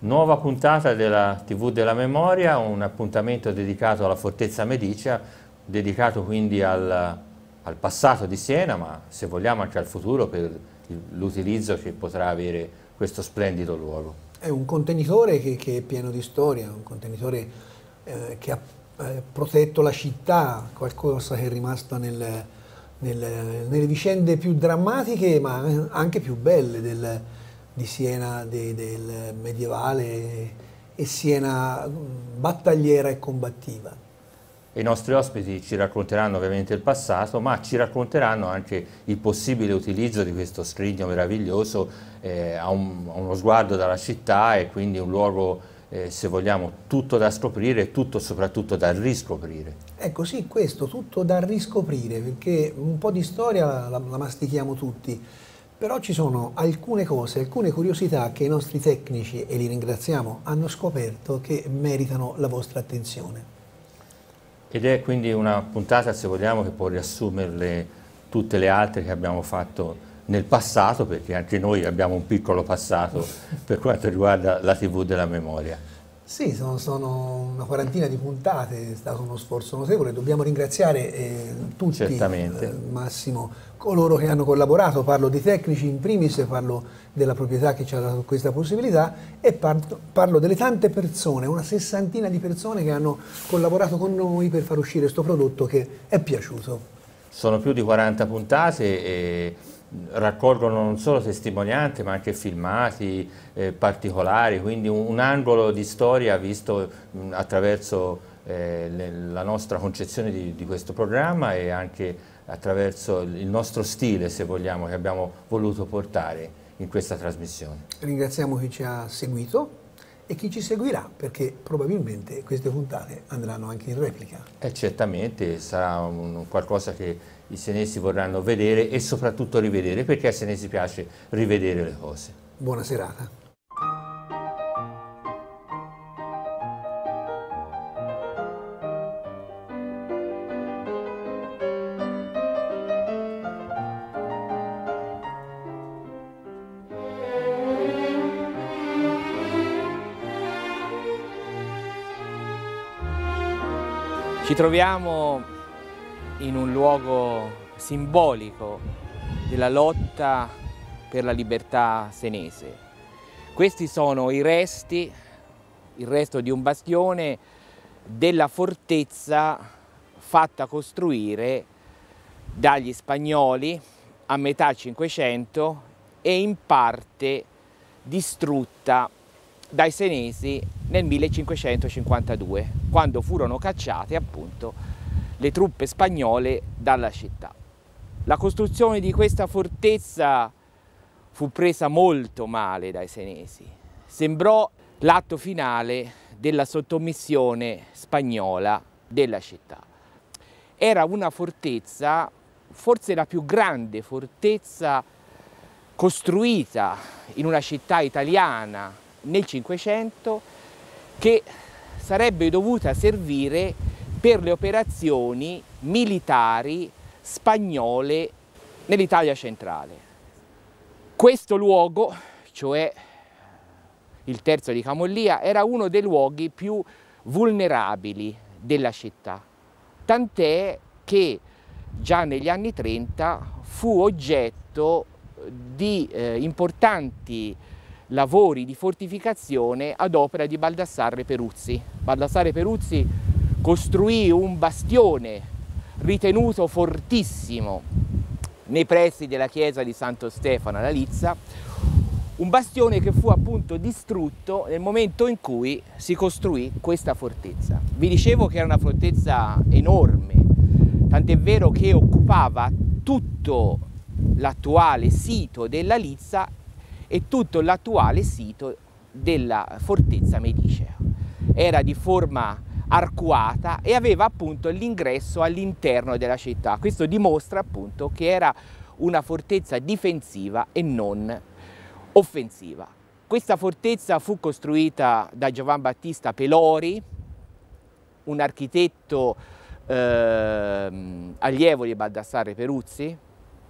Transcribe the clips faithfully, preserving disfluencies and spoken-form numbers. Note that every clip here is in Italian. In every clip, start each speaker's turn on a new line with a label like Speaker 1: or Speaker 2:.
Speaker 1: Nuova puntata della tivù della memoria, un appuntamento dedicato alla Fortezza Medicea, dedicato quindi al, al passato di Siena, ma se vogliamo anche al futuro per l'utilizzo che potrà avere questo splendido luogo.
Speaker 2: È un contenitore che, che è pieno di storia, un contenitore eh, che ha eh, protetto la città, qualcosa che è rimasto nel, nel, nelle vicende più drammatiche ma anche più belle del, di Siena de, del medievale e Siena battagliera e combattiva.
Speaker 1: I nostri ospiti ci racconteranno ovviamente il passato, ma ci racconteranno anche il possibile utilizzo di questo scrigno meraviglioso eh, a, un, a uno sguardo dalla città, e quindi un luogo, eh, se vogliamo, tutto da scoprire e tutto soprattutto da riscoprire.
Speaker 2: Ecco sì, questo, tutto da riscoprire, perché un po' di storia la, la mastichiamo tutti, però ci sono alcune cose, alcune curiosità che i nostri tecnici, e li ringraziamo, hanno scoperto che meritano la vostra attenzione.
Speaker 1: Ed è quindi una puntata, se vogliamo, che può riassumerle tutte le altre che abbiamo fatto nel passato, perché anche noi abbiamo un piccolo passato per quanto riguarda la tivù della memoria.
Speaker 2: Sì, sono, sono una quarantina di puntate, è stato uno sforzo notevole, dobbiamo ringraziare eh, tutti,
Speaker 1: Certamente.
Speaker 2: eh, Massimo, coloro che hanno collaborato, parlo di tecnici in primis, parlo della proprietà che ci ha dato questa possibilità e parlo, parlo delle tante persone, una sessantina di persone che hanno collaborato con noi per far uscire questo prodotto che è piaciuto.
Speaker 1: Sono più di quaranta puntate e raccolgono non solo testimonianze ma anche filmati eh, particolari, quindi un, un angolo di storia visto mh, attraverso eh, le, la nostra concezione di, di questo programma e anche attraverso il nostro stile, se vogliamo, che abbiamo voluto portare in questa trasmissione.
Speaker 2: Ringraziamo chi ci ha seguito e chi ci seguirà, perché probabilmente queste puntate andranno anche in replica.
Speaker 1: E certamente sarà un, qualcosa che i senesi vorranno vedere e soprattutto rivedere, perché ai senesi piace rivedere le cose.
Speaker 2: Buona serata.
Speaker 3: Ci troviamo in un luogo simbolico della lotta per la libertà senese. Questi sono i resti, il resto di un bastione della fortezza fatta costruire dagli spagnoli a metà Cinquecento e in parte distrutta dai senesi nel millecinquecentocinquantadue, quando furono cacciate appunto le truppe spagnole dalla città. La costruzione di questa fortezza fu presa molto male dai senesi. Sembrò l'atto finale della sottomissione spagnola della città. Era una fortezza, forse la più grande fortezza costruita in una città italiana nel Cinquecento, che sarebbe dovuta servire per le operazioni militari spagnole nell'Italia centrale. Questo luogo, cioè il Terzo di Camollia, era uno dei luoghi più vulnerabili della città, tant'è che già negli anni trenta fu oggetto di eh, importanti lavori di fortificazione ad opera di Baldassarre Peruzzi. Baldassarre Peruzzi costruì un bastione ritenuto fortissimo nei pressi della chiesa di Santo Stefano alla Lizza, un bastione che fu appunto distrutto nel momento in cui si costruì questa fortezza. Vi dicevo che era una fortezza enorme, tant'è vero che occupava tutto l'attuale sito della Lizza e tutto l'attuale sito della fortezza medicea. Era di forma arcuata e aveva appunto l'ingresso all'interno della città. Questo dimostra appunto che era una fortezza difensiva e non offensiva. Questa fortezza fu costruita da Giovan Battista Pelori, un architetto eh, allievo di Baldassarre Peruzzi.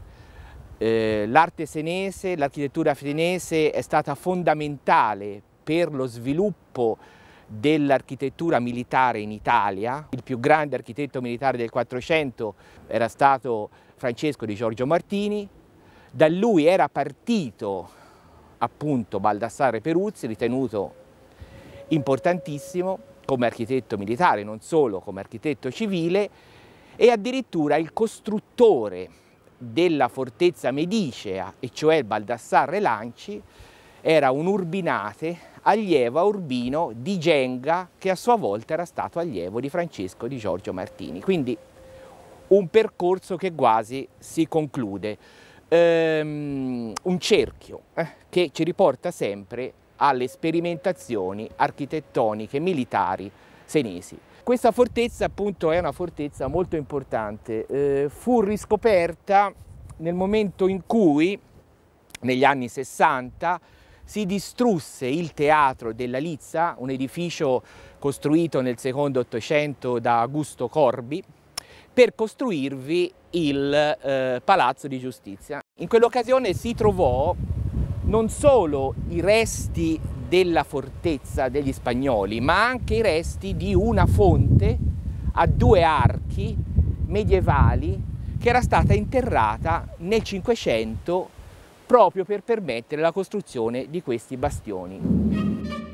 Speaker 3: Eh, l'arte senese, l'architettura senese è stata fondamentale per lo sviluppo dell'architettura militare in Italia. Il più grande architetto militare del Quattrocento era stato Francesco di Giorgio Martini. Da lui era partito appunto Baldassarre Peruzzi, ritenuto importantissimo come architetto militare, non solo come architetto civile, e addirittura il costruttore della fortezza medicea, e cioè Baldassarre Lanci, era un urbinate allievo a Urbino di Genga, che a sua volta era stato allievo di Francesco di Giorgio Martini. Quindi un percorso che quasi si conclude, ehm, un cerchio eh, che ci riporta sempre alle sperimentazioni architettoniche militari senesi. Questa fortezza appunto è una fortezza molto importante, eh, fu riscoperta nel momento in cui negli anni sessanta si distrusse il Teatro della Lizza, un edificio costruito nel secondo Ottocento da Augusto Corbi, per costruirvi il eh, Palazzo di Giustizia. In quell'occasione si trovò non solo i resti della fortezza degli spagnoli, ma anche i resti di una fonte a due archi medievali che era stata interrata nel Cinquecento proprio per permettere la costruzione di questi bastioni.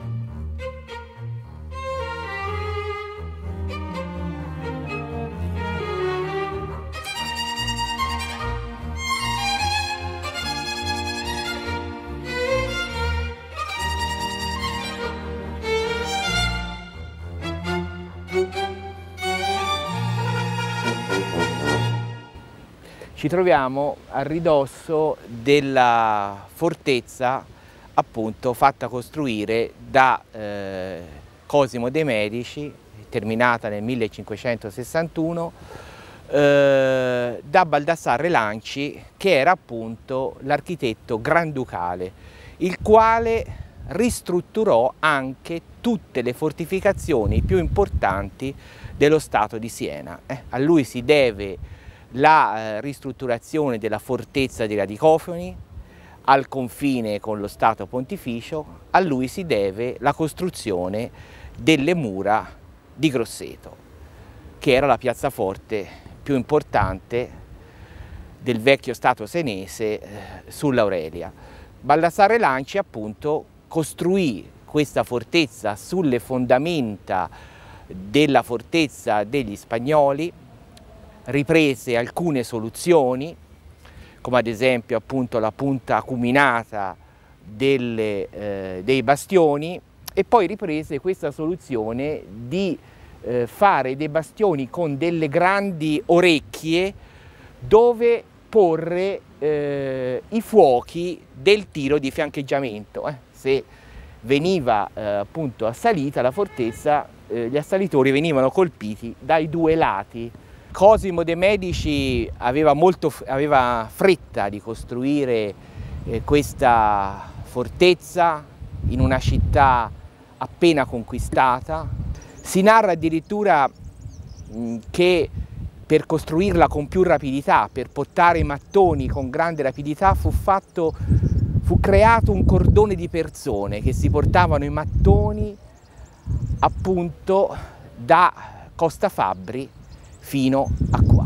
Speaker 3: Ci troviamo a ridosso della fortezza appunto fatta costruire da eh, Cosimo de' Medici, terminata nel millecinquecentosessantuno, eh, da Baldassarre Lanci, che era appunto l'architetto granducale, il quale ristrutturò anche tutte le fortificazioni più importanti dello Stato di Siena. Eh, a lui si deve la eh, ristrutturazione della fortezza di Radicofani al confine con lo Stato Pontificio, a lui si deve la costruzione delle mura di Grosseto, che era la piazzaforte più importante del vecchio Stato senese eh, sull'Aurelia. Baldassarre Lanci appunto costruì questa fortezza sulle fondamenta della fortezza degli Spagnoli, riprese alcune soluzioni, come ad esempio appunto la punta acuminata delle, eh, dei bastioni, e poi riprese questa soluzione di eh, fare dei bastioni con delle grandi orecchie dove porre eh, i fuochi del tiro di fiancheggiamento. Eh. Se veniva eh, appunto assalita la fortezza, eh, gli assalitori venivano colpiti dai due lati. Cosimo de' Medici aveva, molto, aveva fretta di costruire eh, questa fortezza in una città appena conquistata. Si narra addirittura mh, che per costruirla con più rapidità, per portare i mattoni con grande rapidità, fu, fatto, fu creato un cordone di persone che si portavano i mattoni appunto da Costa Fabbri fino a qua.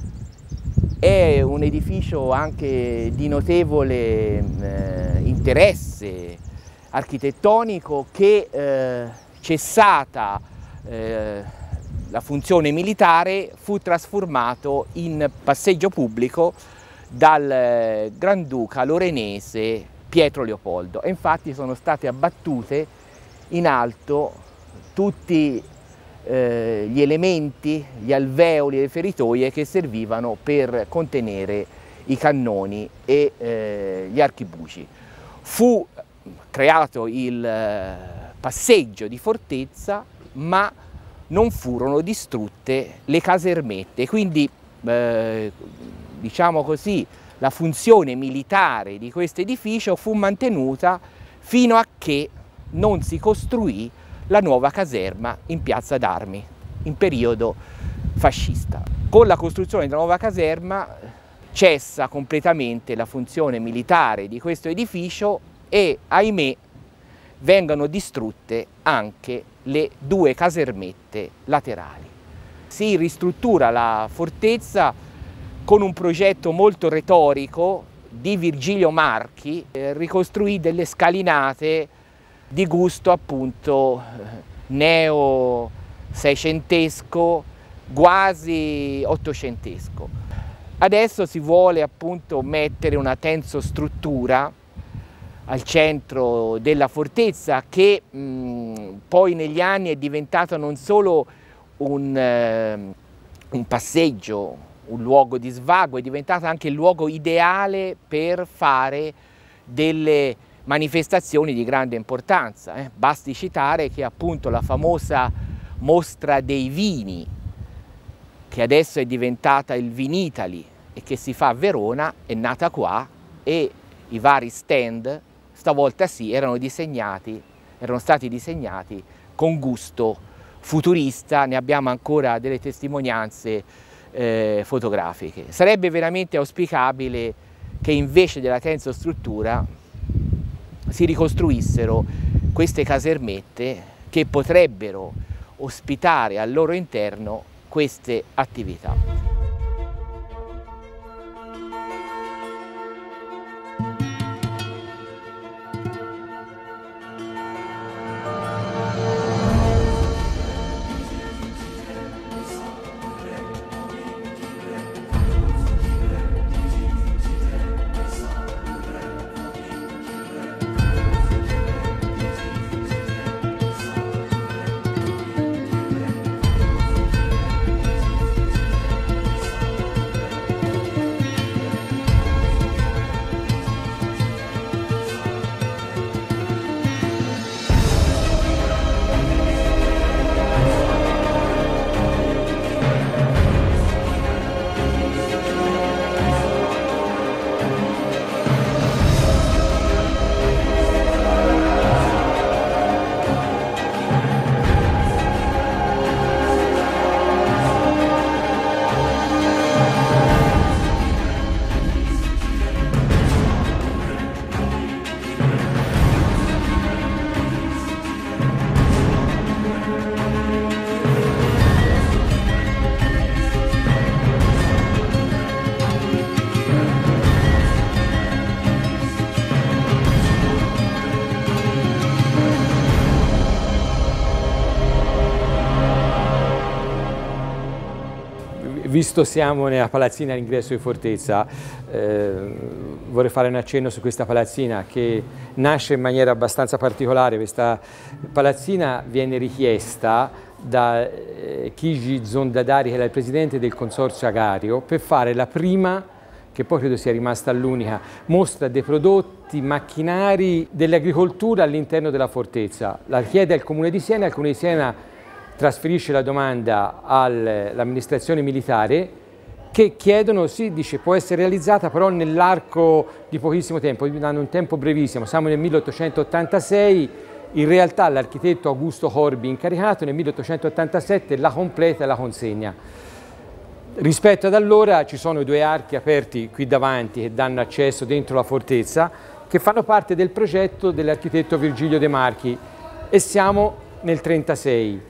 Speaker 3: È un edificio anche di notevole eh, interesse architettonico che, eh, cessata eh, la funzione militare, fu trasformato in passeggio pubblico dal eh, Granduca lorenese Pietro Leopoldo, e infatti sono state abbattute in alto tutti Eh, gli elementi, gli alveoli e le feritoie che servivano per contenere i cannoni e eh, gli archibugi. Fu creato il eh, passeggio di fortezza, ma non furono distrutte le casermette, quindi eh, diciamo così, la funzione militare di questo edificio fu mantenuta fino a che non si costruì la nuova caserma in Piazza d'Armi, in periodo fascista. Con la costruzione della nuova caserma cessa completamente la funzione militare di questo edificio e, ahimè, vengano distrutte anche le due casermette laterali. Si ristruttura la fortezza con un progetto molto retorico di Virgilio Marchi, eh, ricostruì delle scalinate di gusto appunto neo-seicentesco, quasi ottocentesco. Adesso si vuole appunto mettere una tensostruttura al centro della fortezza che mh, poi negli anni è diventata non solo un, eh, un passeggio, un luogo di svago, è diventata anche il luogo ideale per fare delle manifestazioni di grande importanza. Eh. Basti citare che appunto la famosa mostra dei vini, che adesso è diventata il Vinitaly e che si fa a Verona, è nata qua, e i vari stand stavolta sì erano disegnati, erano stati disegnati con gusto futurista, ne abbiamo ancora delle testimonianze eh, fotografiche. Sarebbe veramente auspicabile che invece della tensostruttura si ricostruissero queste casermette che potrebbero ospitare al loro interno queste attività.
Speaker 4: Visto siamo nella palazzina all'ingresso di Fortezza, eh, vorrei fare un accenno su questa palazzina che nasce in maniera abbastanza particolare. Questa palazzina viene richiesta da eh, Chigi Zondadari, che era il presidente del consorzio Agario, per fare la prima, che poi credo sia rimasta l'unica, mostra dei prodotti macchinari dell'agricoltura all'interno della fortezza. La chiede al Comune di Siena, il Comune di Siena trasferisce la domanda all'amministrazione militare, che chiedono, sì, dice, può essere realizzata però nell'arco di pochissimo tempo, hanno un tempo brevissimo, siamo nel milleottocentottantasei, in realtà l'architetto Augusto Corbi, incaricato, nel milleottocentottantasette la completa e la consegna. Rispetto ad allora ci sono i due archi aperti qui davanti che danno accesso dentro la fortezza, che fanno parte del progetto dell'architetto Virgilio De Marchi, e siamo nel trentasei.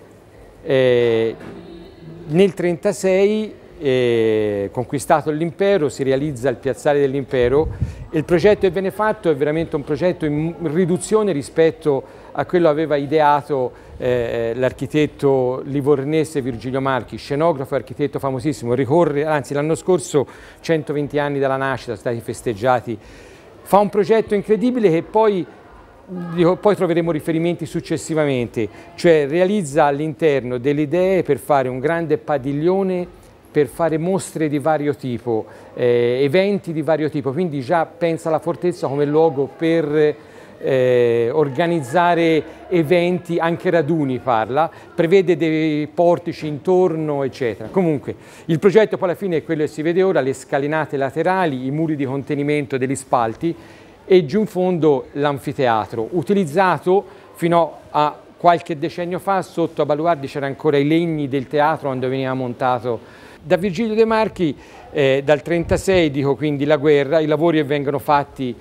Speaker 4: Eh, nel trentasei, eh, conquistato l'impero, si realizza il piazzale dell'impero, e il progetto che viene fatto è veramente un progetto in riduzione rispetto a quello che aveva ideato eh, l'architetto livornese Virgilio Marchi, scenografo e architetto famosissimo. Ricorre, anzi l'anno scorso, centoventi anni dalla nascita, sono stati festeggiati. Fa un progetto incredibile che poi poi troveremo riferimenti successivamente, cioè realizza all'interno delle idee per fare un grande padiglione, per fare mostre di vario tipo, eh, eventi di vario tipo, quindi già pensa alla fortezza come luogo per eh, organizzare eventi, anche raduni parla, prevede dei portici intorno, eccetera. Comunque il progetto poi alla fine è quello che si vede ora, le scalinate laterali, i muri di contenimento degli spalti, e giù in fondo l'anfiteatro, utilizzato fino a qualche decennio fa. Sotto a Baluardi c'erano ancora i legni del teatro quando veniva montato. Da Virgilio De Marchi, eh, dal trentasei, dico quindi la guerra, i lavori che vengono fatti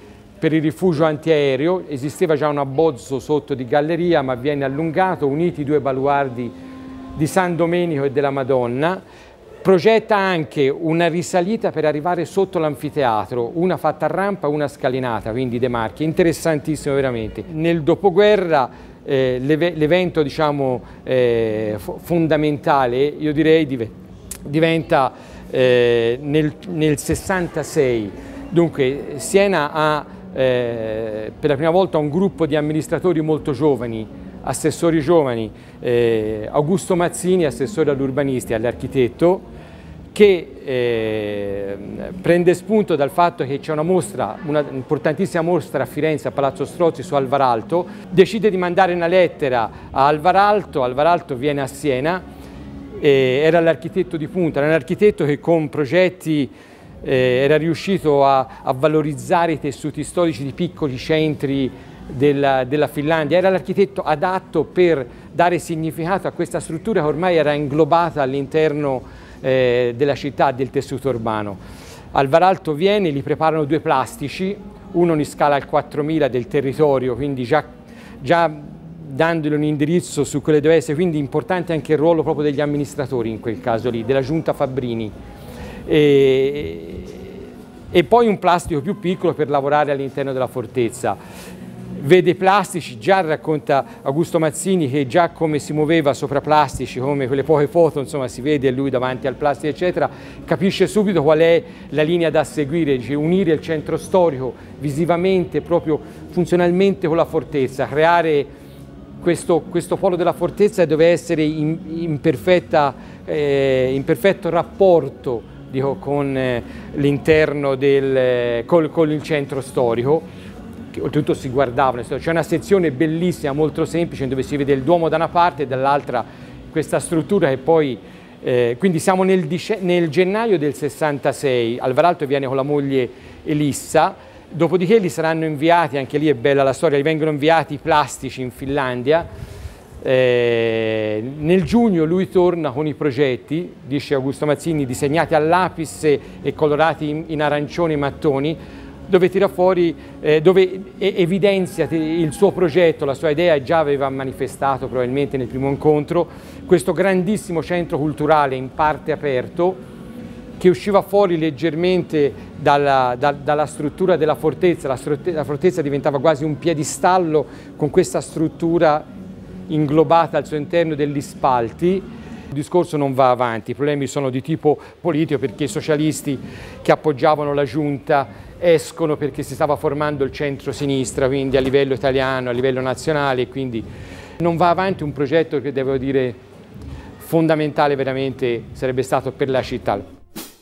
Speaker 4: per il rifugio antiaereo, esisteva già un abbozzo sotto di galleria ma viene allungato, uniti i due baluardi di San Domenico e della Madonna. Progetta anche una risalita per arrivare sotto l'anfiteatro, una fatta a rampa, una scalinata, quindi De Marchi, interessantissimo veramente. Nel dopoguerra eh, l'evento diciamo, eh, fondamentale, io direi, div diventa eh, nel, nel sessantasei. Dunque Siena ha eh, per la prima volta un gruppo di amministratori molto giovani, assessori giovani, eh, Augusto Mazzini, assessore all'urbanistica e all'architetto, che eh, prende spunto dal fatto che c'è una mostra, un'importantissima mostra a Firenze, a Palazzo Strozzi, su Alvaralto, decide di mandare una lettera a Alvaralto, Alvaralto viene a Siena, eh, era l'architetto di punta, era un architetto che con progetti eh, era riuscito a, a valorizzare i tessuti storici di piccoli centri della, della Finlandia, era l'architetto adatto per dare significato a questa struttura che ormai era inglobata all'interno Eh, della città, del tessuto urbano. Alvaralto viene, li preparano due plastici, uno in scala al quattromila del territorio, quindi già, già dandogli un indirizzo su quelle deve essere, quindi importante anche il ruolo proprio degli amministratori in quel caso lì, della giunta Fabbrini. E, e poi un plastico più piccolo per lavorare all'interno della fortezza. Vede plastici, già racconta Augusto Mazzini che già come si muoveva sopra plastici, come quelle poche foto, insomma si vede lui davanti al plastico eccetera, capisce subito qual è la linea da seguire, dice, unire il centro storico visivamente, proprio funzionalmente con la fortezza, creare questo, questo polo della fortezza deve essere in, in, perfetta, eh, in perfetto rapporto dico, con eh, l'interno del, col, con il centro storico. Che oltretutto si guardavano, c'è una sezione bellissima, molto semplice, dove si vede il Duomo da una parte e dall'altra questa struttura che poi, eh, quindi siamo nel, nel gennaio del sessantasei, Alvaralto viene con la moglie Elissa, dopodiché gli saranno inviati, anche lì è bella la storia, gli vengono inviati i plastici in Finlandia, eh, nel giugno lui torna con i progetti, dice Augusto Mazzini, disegnati a lapis e colorati in, in arancioni e mattoni, dove tira fuori, eh, dove evidenzia il suo progetto, la sua idea, e già aveva manifestato probabilmente nel primo incontro, questo grandissimo centro culturale in parte aperto, che usciva fuori leggermente dalla, da, dalla struttura della fortezza. La, la fortezza diventava quasi un piedistallo con questa struttura inglobata al suo interno degli spalti. Il discorso non va avanti, i problemi sono di tipo politico perché i socialisti che appoggiavano la giunta escono perché si stava formando il centro-sinistra, quindi a livello italiano, a livello nazionale, quindi non va avanti un progetto che devo dire fondamentale veramente sarebbe stato per la città.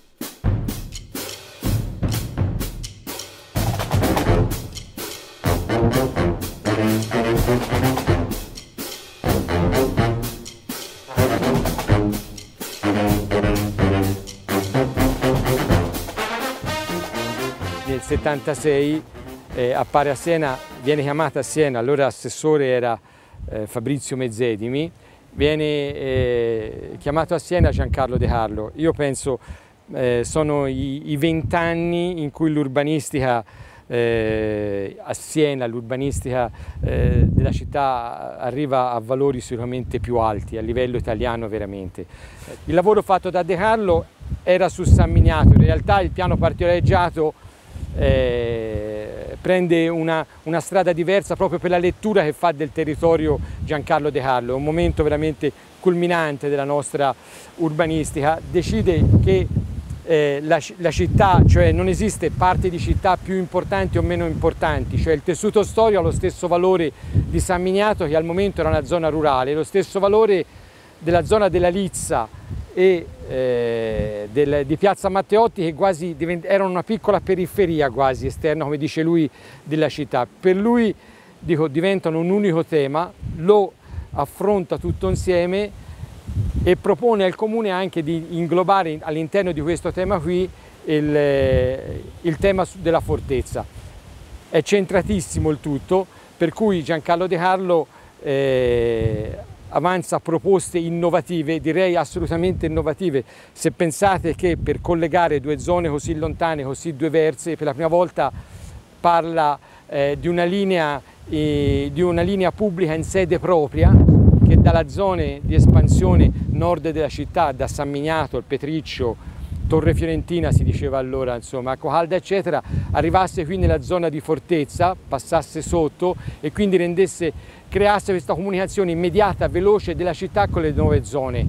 Speaker 4: Nel settantasei eh, appare a Siena, viene chiamata a Siena, allora assessore era eh, Fabrizio Mezzedimi, viene eh, chiamato a Siena Giancarlo De Carlo. Io penso eh, sono i vent'anni in cui l'urbanistica eh, a Siena, l'urbanistica eh, della città arriva a valori sicuramente più alti, a livello italiano veramente. Il lavoro fatto da De Carlo era su San Miniato, in realtà il piano particolareggiato Eh, prende una, una strada diversa proprio per la lettura che fa del territorio Giancarlo De Carlo, è un momento veramente culminante della nostra urbanistica. Decide che eh, la, la città, cioè non esiste parte di città più importanti o meno importanti, cioè il tessuto storico ha lo stesso valore di San Miniato, che al momento era una zona rurale, lo stesso valore della zona della Lizza e eh, del, di Piazza Matteotti, che quasi erano una piccola periferia quasi esterna, come dice lui, della città. Per lui dico, diventano un unico tema, lo affronta tutto insieme e propone al Comune anche di inglobare all'interno di questo tema qui il, il tema della fortezza. È centratissimo il tutto, per cui Giancarlo De Carlo eh, avanza proposte innovative, direi assolutamente innovative. Se pensate che per collegare due zone così lontane, così diverse, per la prima volta parla eh, di, una linea, eh, di una linea pubblica in sede propria, che dalla zona di espansione nord della città, da San Miniato, il Petriccio, Torre Fiorentina si diceva allora, insomma, Acqua Calda eccetera, arrivasse qui nella zona di fortezza, passasse sotto e quindi rendesse, creasse questa comunicazione immediata, veloce della città con le nuove zone.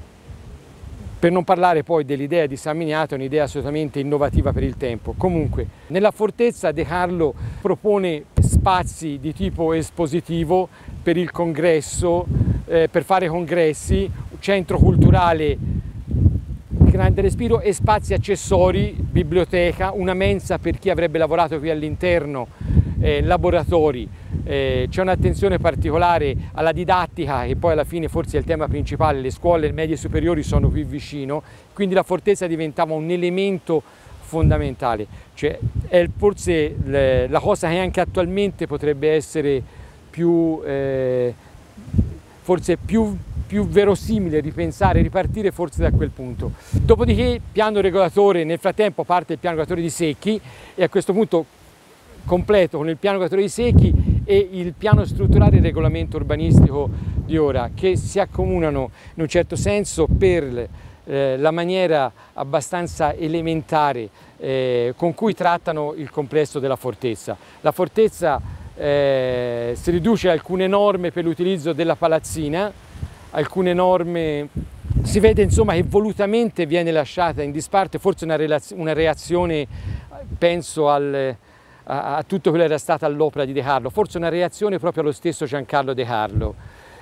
Speaker 4: Per non parlare poi dell'idea di San Miniato, un'idea assolutamente innovativa per il tempo. Comunque, nella fortezza De Carlo propone spazi di tipo espositivo per il congresso, eh, per fare congressi, centro culturale grande respiro e spazi accessori, biblioteca, una mensa per chi avrebbe lavorato qui all'interno, eh, laboratori. Eh, c'è un'attenzione particolare alla didattica che poi alla fine forse è il tema principale, le scuole medie e superiori sono qui vicino, quindi la fortezza diventava un elemento fondamentale. Cioè, è forse le, la cosa che anche attualmente potrebbe essere più, eh, forse più più verosimile ripensare, ripartire forse da quel punto. Dopodiché piano regolatore, nel frattempo parte il piano regolatore di Secchi e a questo punto completo con il piano regolatore di Secchi e il piano strutturale e il regolamento urbanistico di ora, che si accomunano in un certo senso per eh, la maniera abbastanza elementare eh, con cui trattano il complesso della fortezza. La fortezza eh, si riduce a alcune norme per l'utilizzo della palazzina, alcune norme, si vede insomma che volutamente viene lasciata in disparte, forse una, una reazione, penso al, a, a tutto quello che era stata all'opera di De Carlo, forse una reazione proprio allo stesso Giancarlo De Carlo.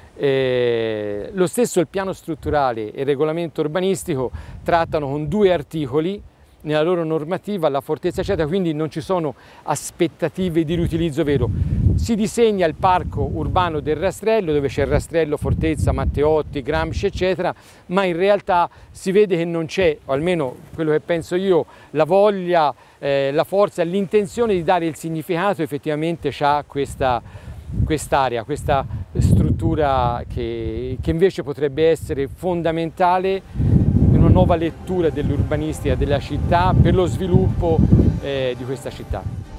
Speaker 4: Eh, lo stesso il piano strutturale e il regolamento urbanistico trattano con due articoli nella loro normativa la fortezza eccetera, quindi non ci sono aspettative di riutilizzo vero. Si disegna il parco urbano del Rastrello, dove c'è il Rastrello, Fortezza, Matteotti, Gramsci eccetera, ma in realtà si vede che non c'è, o almeno quello che penso io, la voglia, eh, la forza, l'intenzione di dare il significato effettivamente c'ha questa quest'area, questa struttura che, che invece potrebbe essere fondamentale in una nuova lettura dell'urbanistica della città per lo sviluppo eh, di questa città.